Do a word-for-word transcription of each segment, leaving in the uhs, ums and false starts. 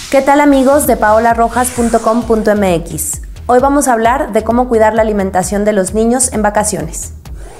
¿Qué tal amigos de paola rojas punto com punto m x? Hoy vamos a hablar de cómo cuidar la alimentación de los niños en vacaciones.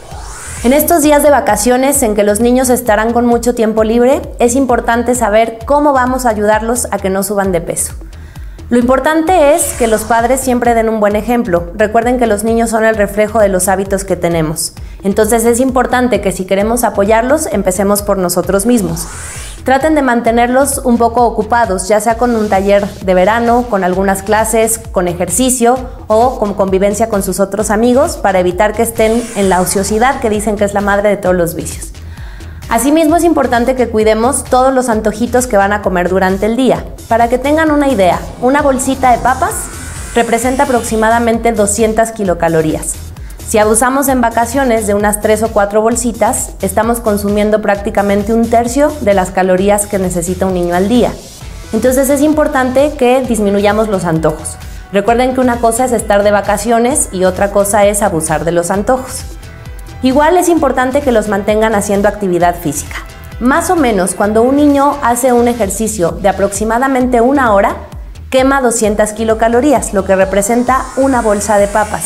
En estos días de vacaciones en que los niños estarán con mucho tiempo libre, es importante saber cómo vamos a ayudarlos a que no suban de peso. Lo importante es que los padres siempre den un buen ejemplo. Recuerden que los niños son el reflejo de los hábitos que tenemos. Entonces es importante que si queremos apoyarlos, empecemos por nosotros mismos. Traten de mantenerlos un poco ocupados, ya sea con un taller de verano, con algunas clases, con ejercicio o con convivencia con sus otros amigos para evitar que estén en la ociosidad que dicen que es la madre de todos los vicios. Asimismo es importante que cuidemos todos los antojitos que van a comer durante el día. Para que tengan una idea, una bolsita de papas representa aproximadamente doscientas kilocalorías. Si abusamos en vacaciones de unas tres o cuatro bolsitas, estamos consumiendo prácticamente un tercio de las calorías que necesita un niño al día. Entonces es importante que disminuyamos los antojos. Recuerden que una cosa es estar de vacaciones y otra cosa es abusar de los antojos. Igual es importante que los mantengan haciendo actividad física. Más o menos cuando un niño hace un ejercicio de aproximadamente una hora, quema doscientas kilocalorías, lo que representa una bolsa de papas.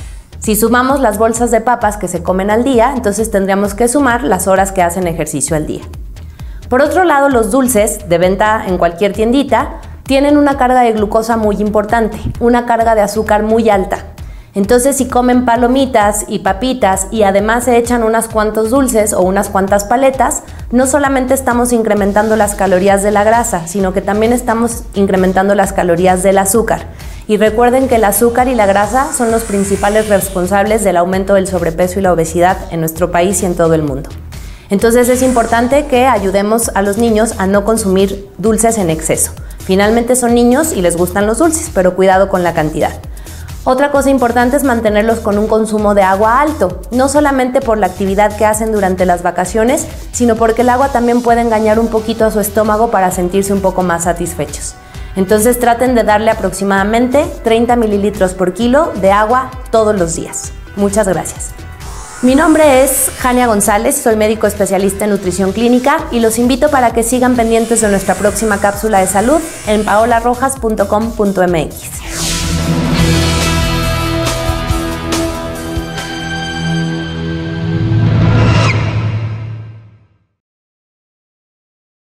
Si sumamos las bolsas de papas que se comen al día, entonces tendríamos que sumar las horas que hacen ejercicio al día. Por otro lado, los dulces de venta en cualquier tiendita tienen una carga de glucosa muy importante, una carga de azúcar muy alta. Entonces, si comen palomitas y papitas y además se echan unas cuantos dulces o unas cuantas paletas, no solamente estamos incrementando las calorías de la grasa, sino que también estamos incrementando las calorías del azúcar. Y recuerden que el azúcar y la grasa son los principales responsables del aumento del sobrepeso y la obesidad en nuestro país y en todo el mundo. Entonces es importante que ayudemos a los niños a no consumir dulces en exceso. Finalmente son niños y les gustan los dulces, pero cuidado con la cantidad. Otra cosa importante es mantenerlos con un consumo de agua alto, no solamente por la actividad que hacen durante las vacaciones, sino porque el agua también puede engañar un poquito a su estómago para sentirse un poco más satisfechos. Entonces traten de darle aproximadamente treinta mililitros por kilo de agua todos los días. Muchas gracias. Mi nombre es Jania González, soy médico especialista en nutrición clínica y los invito para que sigan pendientes de nuestra próxima cápsula de salud en paola rojas punto com punto m x.